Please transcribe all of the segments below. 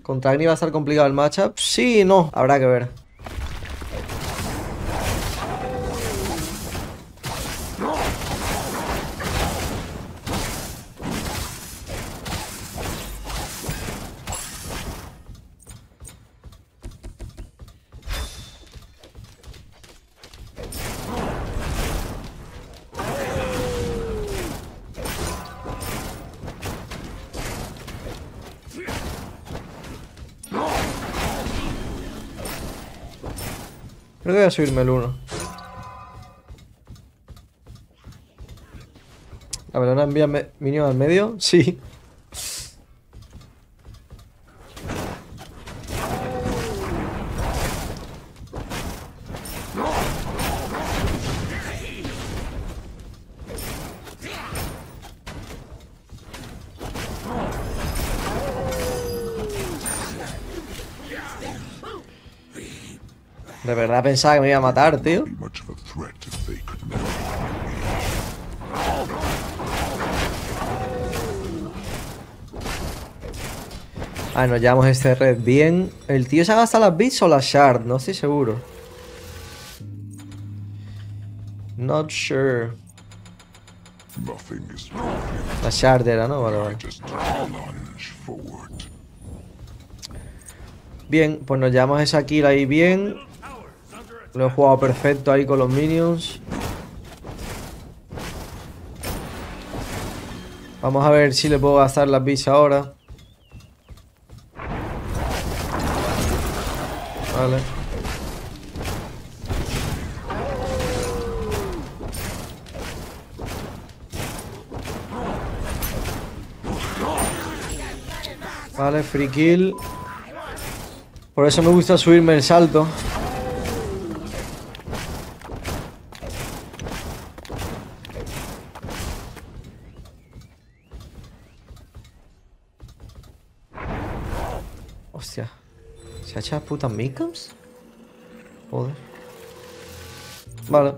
¿Contra Agni va a estar complicado el matchup? Sí, no. Habrá que ver. Creo que voy a subirme el 1. La verdad, envía minion al medio. Sí. De verdad pensaba que me iba a matar, tío. Ah, nos llevamos este red bien. El tío se ha gastado las bits o las shards, no estoy seguro. Not sure. La shard era, ¿no? Vale, vale. Bien, pues nos llevamos esa kill ahí bien. Lo he jugado perfecto ahí con los minions. Vamos a ver si le puedo gastar las bits ahora. Vale. Vale, free kill. Por eso me gusta subirme el salto. Hostia. ¿Se ha echado putas midcamps? Joder. Vale.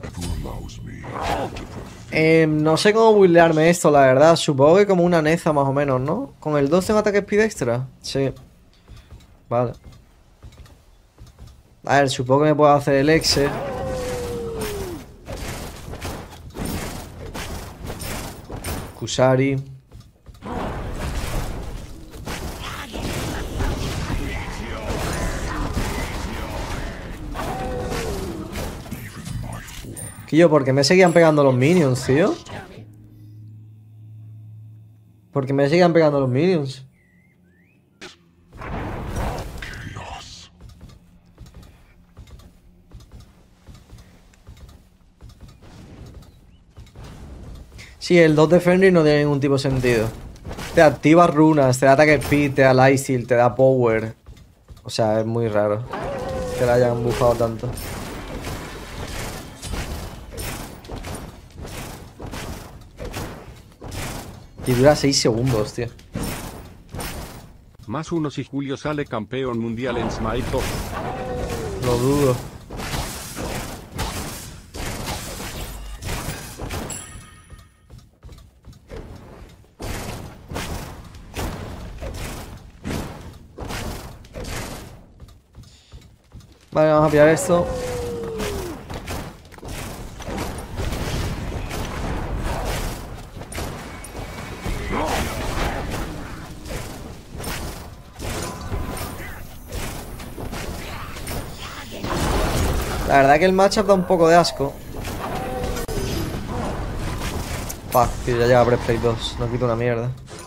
No sé cómo buildearme esto, la verdad. Supongo que como una neza más o menos, ¿no? ¿Con el 2 tengo ataque speed extra? Sí. Vale. A ver, supongo que me puedo hacer el exe. Kusari. Tío, ¿por qué me seguían pegando los minions, tío? ¿Por qué me seguían pegando los minions? Sí, el 2 de Fenrir no tiene ningún tipo de sentido. Te activa runas, te da ataque speed, te da light steal, te da power. O sea, es muy raro que la hayan bufado tanto. Y dura 6 segundos, tío. +1 si Julio sale campeón mundial en Smite 2. Lo dudo. Vale, vamos a pillar esto. La verdad que el matchup da un poco de asco. Fuck, tío, ya llega Breastplate 2. No quito una mierda.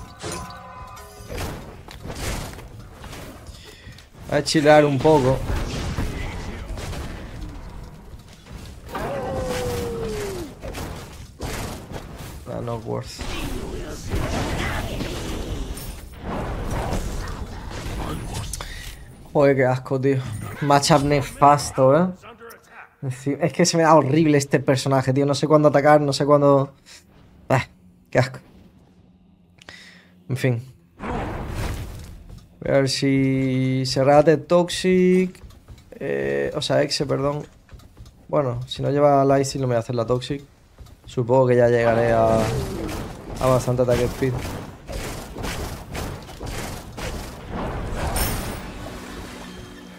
Voy a chilear un poco. No worth. Joder, qué asco, tío. Matchup nefasto, ¿eh? Es que se me da horrible este personaje, tío. No sé cuándo atacar, no sé cuándo... qué asco. En fin. Voy a ver si... Serrate Toxic... o sea, Exe, perdón. Bueno, si no lleva Lightsteal no me voy a hacer la Toxic. Supongo que ya llegaré a bastante ataque speed.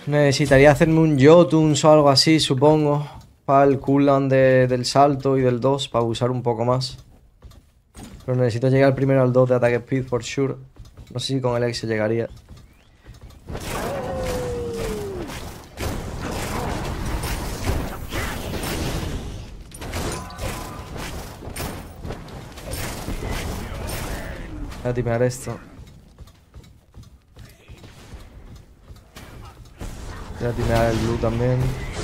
Necesitaría hacerme un Jotuns o algo así, supongo. Para el cooldown del salto y del 2, para usar un poco más. Pero necesito llegar primero al 2 de ataque speed, for sure. No sé si con el X se llegaría. Voy a timear esto. Voy a timear el blue también.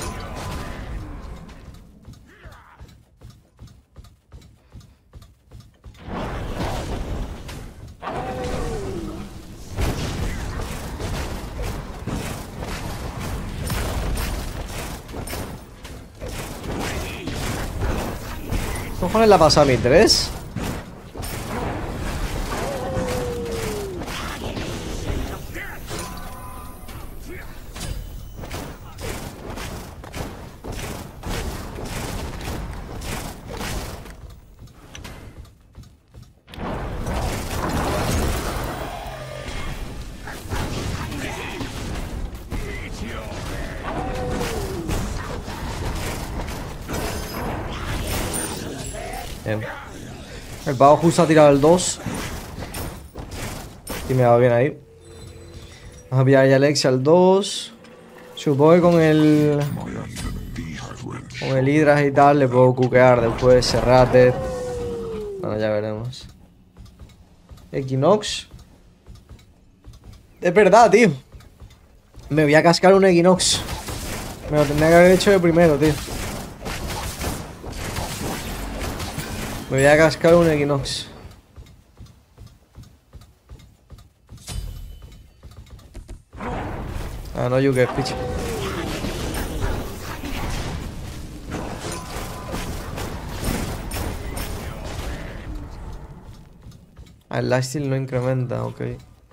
¿Qué cojones le ha pasado a mi 3? Bien. El pavo justo ha tirado el 2. Y me va bien ahí. Vamos a pillar ya Alexia al 2. Supongo que con el Hydras y tal le puedo cuquear después Serrate. Bueno, ya veremos. Equinox. Es verdad, tío. Me voy a cascar un Equinox. Me lo tendría que haber hecho de primero, tío. Me voy a cascar un Equinox. Ah, no, you get pitch. Ah, el lifesteal no incrementa, ok.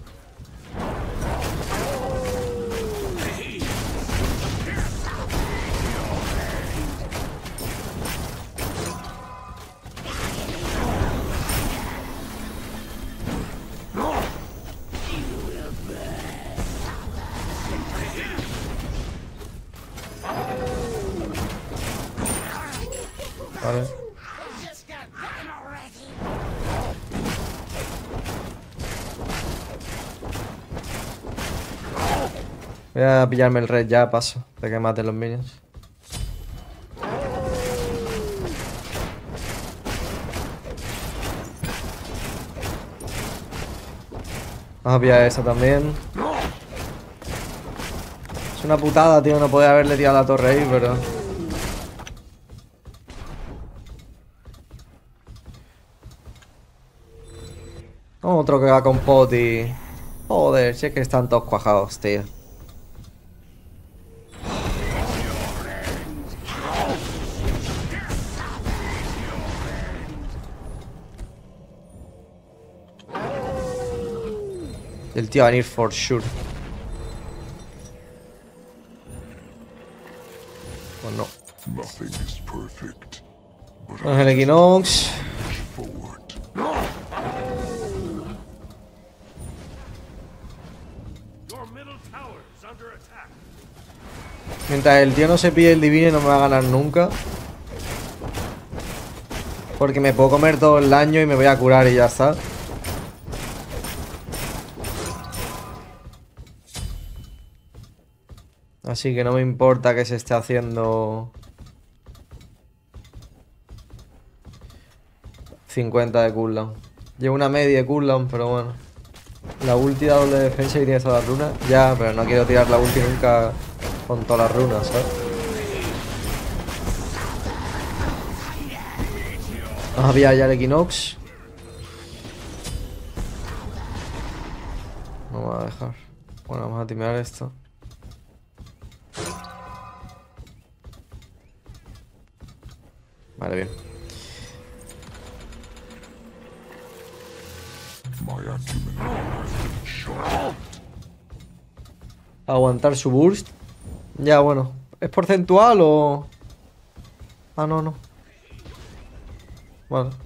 Vale. Voy a pillarme el red ya, paso, de que maten los minions. Vamos a pillar esa también. Es una putada, tío, no podía haberle tirado la torre ahí, pero... Otro que va con pot y... Joder, si es que están todos cuajados, tío. El tío va a venir for sure. O no. Vamos el Equinox. Mientras el tío no se pille el divine no me va a ganar nunca. Porque me puedo comer todo el daño y me voy a curar y ya está. Así que no me importa que se esté haciendo 50 de cooldown. Llevo una media de cooldown, pero bueno. La ulti da doble defensa y tienes todas las runas. Ya, pero no quiero tirar la ulti nunca con todas las runas, ¿sabes? Vamos a pillar ya el Equinox. No me va a dejar. Bueno, vamos a timear esto. Vale, bien. Aguantar su burst. Ya, bueno. ¿Es porcentual o...? Ah, no, no. Vale.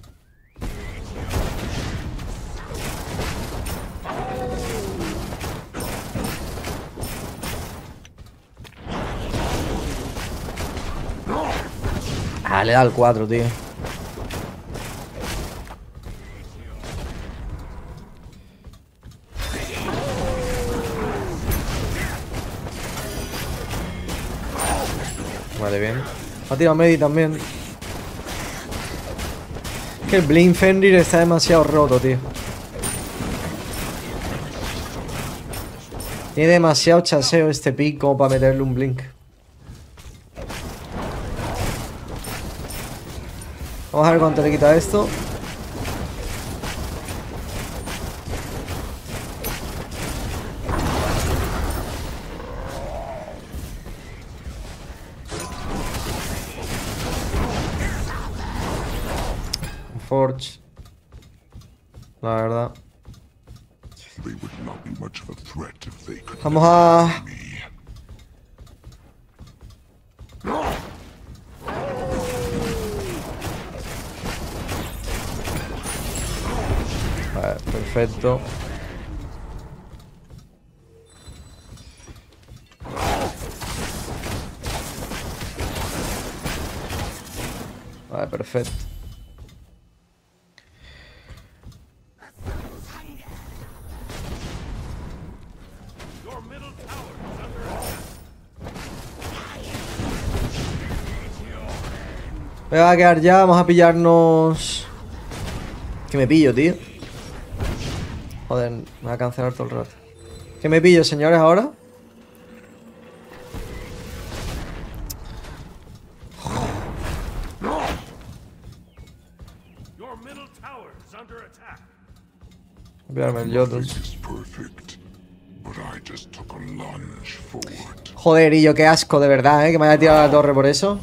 Ah, le da el 4, tío. Vale, bien. Ha tirado Medi también. Es que el Blink Fenrir está demasiado roto, tío. Tiene demasiado chaseo este pick como para meterle un Blink. Vamos a ver cuánto le quita esto. Forge. La verdad. Vamos a... Vale, perfecto. Vale, perfecto. Me va a quedar ya, vamos a pillarnos... Que me pillo, tío. Joder, me va a cancelar todo el rato. ¿Qué me pillo, señores, ahora? Voy a pillarme el Jotun. Joder, y yo qué asco, de verdad, que me haya tirado a la torre por eso.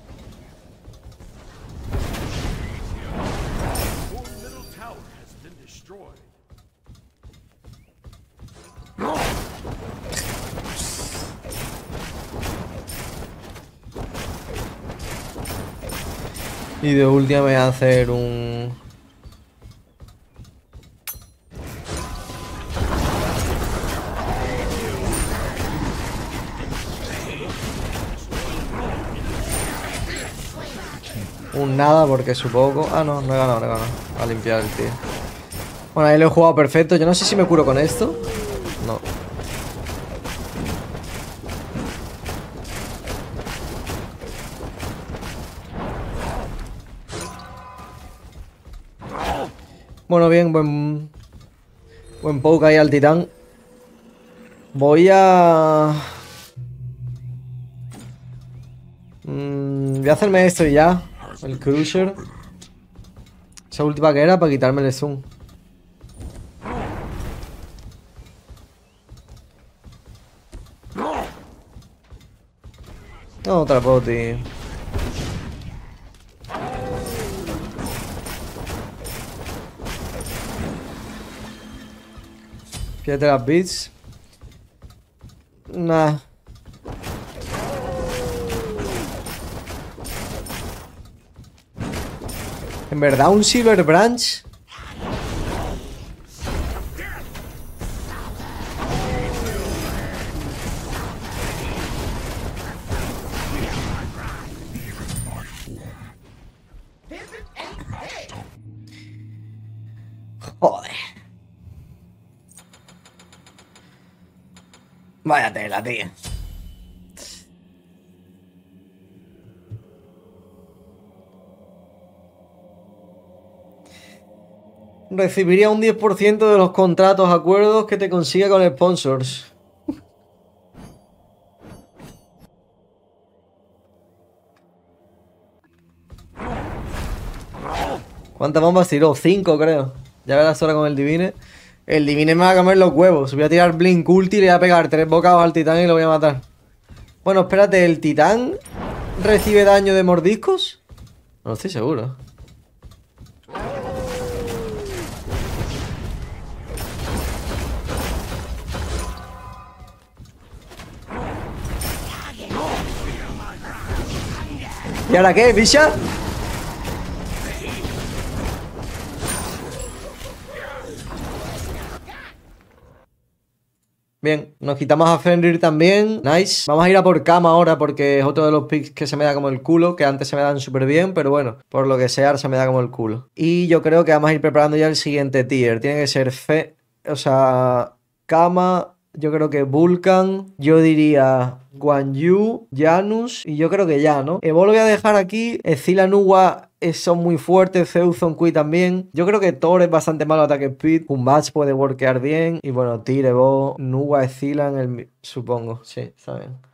Y de última me voy a hacer un... Un nada porque supongo... Ah, no, no he ganado, no he ganado. A limpiar el tío. Bueno, ahí lo he jugado perfecto. Yo no sé si me curo con esto. No. Bueno, bien, buen poke ahí al titán. Voy a... voy a hacerme esto y ya. El Crusher. Esa última que era para quitarme el zoom. No, otra poti. Fíjate las bits. Nah. En verdad, un Silver Branch. Joder. Vaya tela, tío. Recibiría un 10% de los contratos, acuerdos que te consiga con sponsors. ¿Cuántas bombas tiró? 5, creo. Ya verás ahora con el Divine. El Divine me va a comer los huevos. Voy a tirar Blink Ulti y le voy a pegar 3 bocados al titán y lo voy a matar. Bueno, espérate, ¿el titán recibe daño de mordiscos? No estoy seguro. ¿Y ahora qué, bicha? Bien, nos quitamos a Fenrir también. Nice. Vamos a ir a por Kama ahora porque es otro de los picks que se me da como el culo, que antes se me dan súper bien, pero bueno, por lo que sea, ahora se me da como el culo. Y yo creo que vamos a ir preparando ya el siguiente tier. Tiene que ser Kama... Yo creo que Vulcan, yo diría Guan Yu, Janus y yo creo que ya, ¿no? Evo lo voy a dejar aquí, Escila Nuwa son muy fuertes, Zeus Kui también. Yo creo que Thor es bastante malo ataque speed, Kumbats puede workear bien y bueno, Tyr, Evo, Nuwa, Escila supongo, sí, está bien.